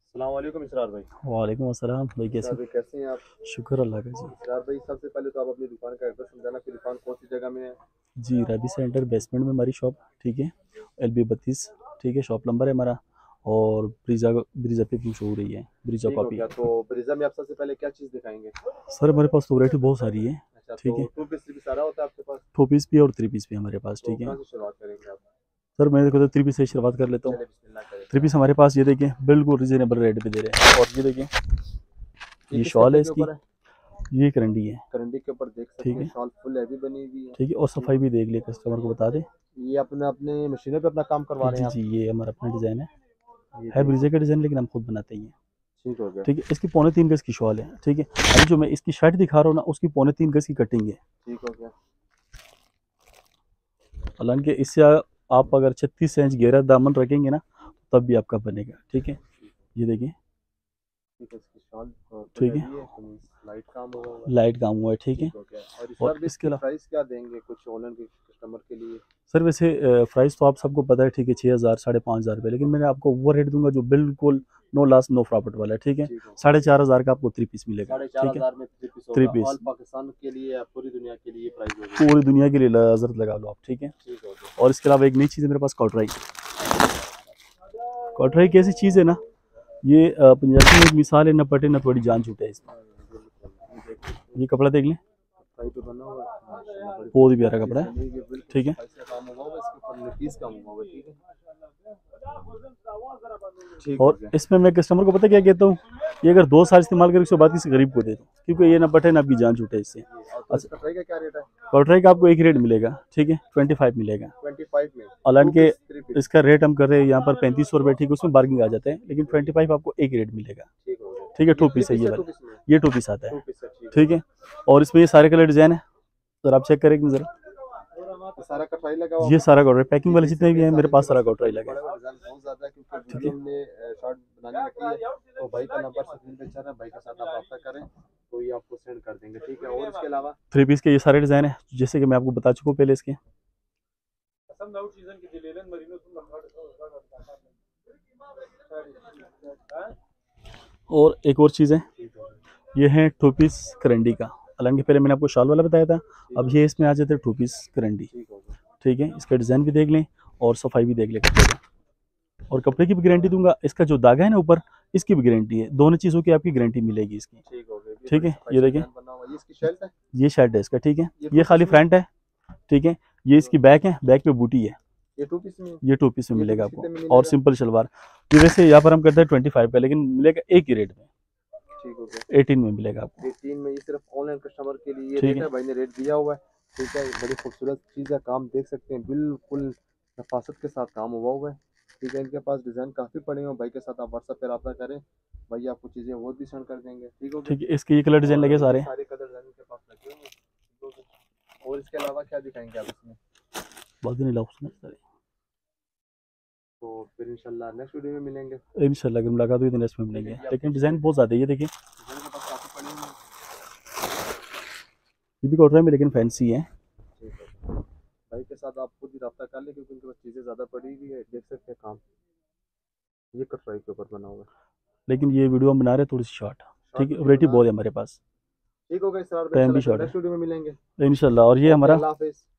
अस्सलाम वालेकुम इसरार भाई। वालेकुम अस्सलाम भाई, इसरार कैसे? भाई कैसे हैं आप? शुक्र अल्लाह का जी। इसरार भाई सबसे पहले तो आप अपनी दुकान का एड्रेस समझाना कि दुकान कौन सी जगह में है। जी, रबी सेंटर बेसमेंट में हमारी शॉप, ठीक है। LB 32, ठीक है, शॉप नंबर है हमारा। और ब्रीजा ब्रीजा पे शो हो रही है, ब्रीजा ठीक हो कॉपी। गया, तो ब्रिज़ा में आप सबसे पहले क्या चीज़ दिखाएंगे? सर हमारे पास तो वैरायटी बहुत सारी है, अच्छा, तो ठीक है। टू पीस थ्री पीस सारा होता है आपके पास? 2 पीस भी और 3 पीस भी हमारे पास, तो ठीक है। कहाँ से शुरुआत करेंगे आप? सर मैं देखो तो 3 पीस से शुरुआत कर लेता हूँ। चलिए बिस्मिल्लाह करें। 3 पीस हमारे पास ये देखिए बिल्कुल रिजनेबल रेट पे दे रहे हैं। और ये देखिए, ये ये किस शॉल है कपड़े के इसकी, ऊपर है? ये करंडी है, करंडी के ऊपर देख सकते ठीक हैं, है। शॉल फुल हैवी बनी हुई है। ठीक है, और ठीक सफाई भी देख ले, कस्टमर को बता दे। है, ये अपने अपने मशीनों पे अपना काम करवा रहे जी हैं आप? जी, ये हमारा अपना डिज़ाइन ये है देख ब्रीजा का सकते डिज़ाइन, लेकिन हम खुद बनाते ही हैं। हैं। ठीक हो गया। ठीक है, इसकी 3.25 गज की शॉल है, ठीक है। अभी जो मैं इसकी शर्ट दिखा रहा हूँ ना, उसकी 3.25 गज की कटिंग है। ठीक हो गया। हालांकि इससे आप अगर 36 इंच गहरा दामन रखेंगे ना, तब भी आपका बनेगा, ठीक है। ये देखिए, ठीक है, इसकी शॉल फुल ठीक है, हैवी है तो मीन्स लाइट काम होगा होगा। लाइट काम हुआ है, ठीक है। ठीक हो गया। और इस और बार भी इसके इसकी अलावा प्राइस क्या देंगे कुछ ऑनलाइन के कस्टमर के लिए? सर वैसे प्राइस तो आप सबको पता है, ठीक है, 6,000 5,500 रुपये, लेकिन मैंने आपको वो रेट दूंगा जो बिल्कुल नो लॉस नो प्रॉफिट वाला है, ठीक है। ठीक हो गया। 4,500 का आपको 3 पीस मिलेगा, साढ़े चार ठीक है। हजार में थ्री पीस 3 होगा, पीस ऑल पाकिस्तान के लिए या पूरी दुनिया के लिए प्राइस होगी? पूरी दुनिया के लिए हजरत लगा लो आप, ठीक है। ठीक हो गया। और इसके अलावा एक नई चीज़ है मेरे पास, कॉटराई। कॉटराई कैसी चीज़ है ना, ये पंजाबी में एक मिसाल है, न पटे न थोड़ी जान छूटे इसमें। बिल्कुल, ये देख सकते हैं, ये कपड़ा देख लें, सही पे बना हुआ है माशाल्लाह, बड़ी बहुत ही खूबसूरत प्यारा चीज कपड़ा है, बनी हुई है, बिल्कुल ठीक है। सफाई से काम हुआ हुआ है, इसके ऊपर पीस काम हुआ हुआ है। ठीक है। ठीक हो और गया। इसमें मैं कस्टमर को पता क्या कहता हूँ, ये अगर 2 साल इस्तेमाल करें उसके बाद किसी गरीब को दे दो, क्योंकि ये ना बटे ना आपकी जान छूटे इससे। और तो अच्छा, इसका ट्राई का क्या रेट है? कॉटराई का आपको एक रेट मिलेगा, ठीक है, 25 मिलेगा। 25 में टू हालांकि पीस थ्री पीस? इसका रेट हम कर रहे हैं यहाँ पर 3500 रुपये, ठीक है, उसमें बार्गिंग आ जाते हैं, लेकिन 25 आपको एक रेट मिलेगा, ठीक हो गया। ठीक है। ये 2 थ्री पीस है पीस ये है टू वाला, पीस में? ये 2 पीस आता टू है, पीस है, ठीक हो ठीक गया। है। और इसमें ये सारे कलर डिज़ाइन है, सर आप चेक करें जरा। ये सारा कटराई लगा हुआ ये आपके सारा पास? कॉटराई पैकिंग ये वाले देख जितने सकते भी हैं हैं मेरे सारे इनके पास, पास सारा कॉटराई डिजाइन लगा बड़े है, बड़े डिजाइन बहुत ज्यादा है, क्योंकि ठीक वीडियो है। हमने शॉर्ट बनाने लगी है, तो भाई का नंबर स्क्रीन पे चल रहा है, भाई के साथ आप रब्ता करें तो ये आपको सेंड कर देंगे। ठीक है। और इसके अलावा 3 पीस के ये सारे डिज़ाइन है, जैसे कि मैं आपको बता चुका हूँ पहले इसके। और एक और चीज़ है, ठीक हो गया। ये है 2 पीस करंडी का। हालांकि पहले मैंने आपको शॉल वाला बताया था, ठीक अब हो ये गया। इसमें आ जाते हैं 2 पीस करंडी, ठीक हो गया। ठीक है। इसका डिज़ाइन भी देख लें और सफाई भी देख लें कपड़े का। और कपड़े की भी गारंटी दूंगा, इसका जो धागा है ना ऊपर, इसकी भी गारंटी है, दोनों चीज़ों की आपकी गारंटी मिलेगी इसकी, ठीक हो गया। ये ठीक बड़ी है। सफाई ये से देखिए, डिजाइन बना हुआ है, ये इसकी शेल्फ है? ये शर्ट है इसका, ठीक है। ये ये टू खाली पीस में? फ्रंट है, ठीक है। ये इसकी बैक है, बैक पे बूटी है। ये टू पीस में? ये 2 पीस में ये टू मिलेगा पीस आपको, कितने में और मिलेगा? सिंपल शलवार। ये वैसे यहाँ पर हम करते हैं 25 का, लेकिन मिलेगा एक ही रेट में, ठीक हो गया। 18 में मिलेगा आपको, 18 में? ये सिर्फ ऑनलाइन कस्टमर के लिए ये ठीक रेट है। है, भाई ने रेट दिया हुआ है। ठीक है, बड़ी खूबसूरत चीज़ है, काम देख सकते हैं, बिल्कुल नफासत के साथ काम हुआ है। ठीक है, इनके पास डिज़ाइन काफ़ी पड़े हुए हैं, भाई के साथ आप व्हाट्सएप पर रब्ता करें, भाई आपको चीज़ें वो भी सेंड कर देंगे। ठीक हो गया। ठीक है, इसके ये कलर डिज़ाइन और लगे ये भी सारे। सारे कलर डिज़ाइन इनके पास लगे हुए हैं। ठीक हो गया। और इसके अलावा क्या दिखाएंगे आप इसमें? बहुत नहीं लाओ सारे। तो फिर इंशाल्लाह नेक्स्ट वीडियो में मिलेंगे। इंशाल्लाह अगर मुलाकात हुई तो नेक्स्ट में चलिए मिलेंगे, जी, आप लेकिन कुछ डिज़ाइन बहुत ज़्यादा है, ये देखिए। डिज़ाइन के पास काफ़ी पड़े हुए हैं। ये भी कॉटन में लेकिन फैंसी है। ठीक है, भाई के साथ आप खुद ही रब्ता कर लें, क्योंकि उनके पास चीज़ें ज़्यादा पड़ी हुई है, देख सकते हैं काम। ये कटराई के ऊपर बना हुआ है। लेकिन ये वीडियो हम बना रहे हैं थोड़ी सी शॉर्ट, शॉर्ट ठीक है, वीडियो वैरायटी बना बहुत रहे है हैं। हमारे पास, ठीक हो गया सर, टाइम भी इंशाल्लाह फिर शॉर्ट नेक्स्ट वीडियो में मिलेंगे। है इंशाल्लाह। और ये ओके, हमारा अल्लाह हाफिज़।